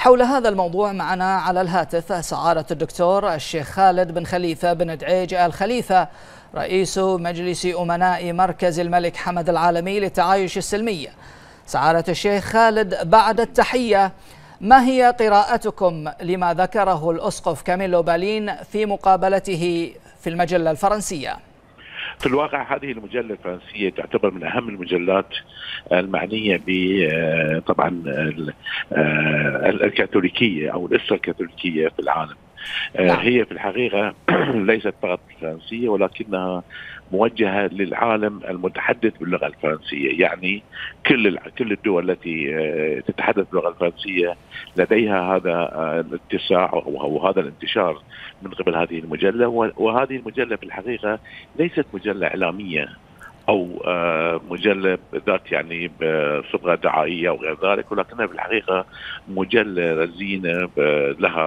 حول هذا الموضوع معنا على الهاتف سعادة الدكتور الشيخ خالد بن خليفة بن دعيج آل خليفة، رئيس مجلس أمناء مركز الملك حمد العالمي للتعايش السلمي. سعادة الشيخ خالد، بعد التحية، ما هي قراءتكم لما ذكره الأسقف كاميلو بالين في مقابلته في المجلة الفرنسية؟ في الواقع هذه المجلة الفرنسية تعتبر من أهم المجلات المعنية ب طبعا الكاثوليكية أو الأسرة الكاثوليكية في العالم. نعم. هي في الحقيقة ليست فقط فرنسية، ولكنها موجهة للعالم المتحدث باللغة الفرنسية، يعني كل الدول التي تتحدث باللغة الفرنسية لديها هذا الاتساع أو هذا الانتشار من قبل هذه المجلة. وهذه المجلة في الحقيقة ليست مجلة إعلامية أو مجلة ذات يعني بصبغة دعائية أو غير ذلك، ولكنها في الحقيقة مجلة رزينة لها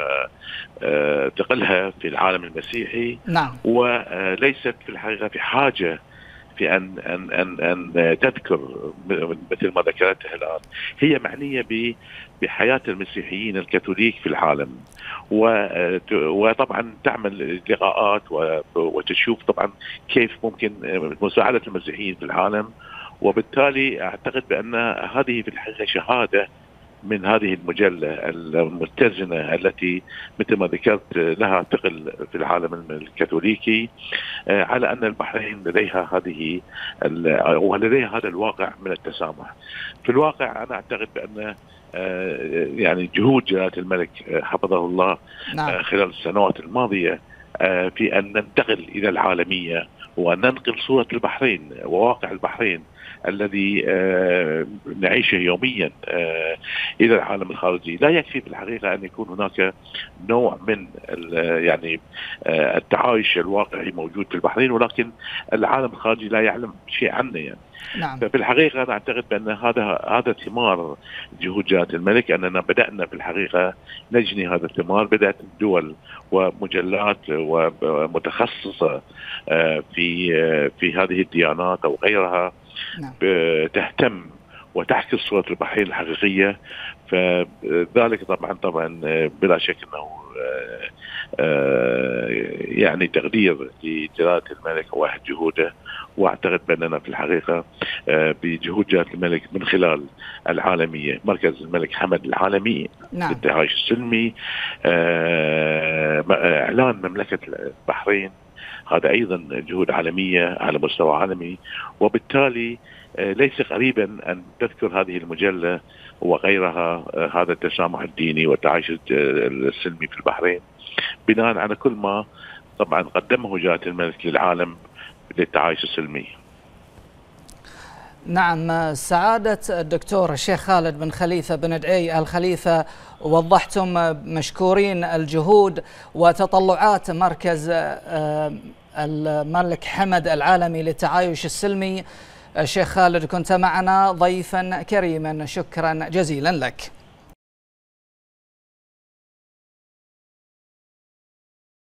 ثقلها في العالم المسيحي. نعم. وليست في الحقيقة في حاجة في أن تذكر مثل ما ذكرتها الآن. هي معنية بحياة المسيحيين الكاثوليك في العالم، وطبعا تعمل لقاءات وتشوف طبعا كيف ممكن مساعدة المسيحيين في العالم. وبالتالي أعتقد بأن هذه في الحقيقة شهادة من هذه المجلة المتزنة التي مثل ما ذكرت لها ثقل في العالم الكاثوليكي، على أن البحرين لديها ولديها هذا الواقع من التسامح. في الواقع أنا أعتقد بأن يعني جهود جلالة الملك حفظه الله خلال السنوات الماضية في أن ننتقل إلى العالمية وأن ننقل صورة البحرين وواقع البحرين الذي نعيشه يوميا إلى العالم الخارجي. لا يكفي في الحقيقة أن يكون هناك نوع من يعني التعايش الواقعي موجود في البحرين، ولكن العالم الخارجي لا يعلم شيء عنه يعني. نعم. ففي الحقيقة أنا أعتقد بأن هذا ثمار جهود جلالة الملك، أننا بدأنا في الحقيقة نجني هذا الثمار. بدأت الدول ومجلات ومتخصصة في هذه الديانات أو غيرها تهتم وتحكي صورة البحرين الحقيقية. فذلك طبعا بلا شك أنه يعني تقدير لجلالة الملك واحد جهوده. واعتقد باننا في الحقيقه بجهود جلاله الملك من خلال العالميه مركز الملك حمد العالمي للتعايش السلمي، اعلان مملكه البحرين، هذا ايضا جهود عالميه على مستوى عالمي. وبالتالي ليس غريبا ان تذكر هذه المجله وغيرها هذا التسامح الديني والتعايش السلمي في البحرين، بناء على كل ما طبعا قدمه جلاله الملك للعالم للتعايش السلمي. نعم، سعادة الدكتور الشيخ خالد بن خليفة بن دعي آل خليفة، وضحتم مشكورين الجهود وتطلعات مركز الملك حمد العالمي للتعايش السلمي. الشيخ خالد، كنت معنا ضيفا كريما، شكرا جزيلا لك.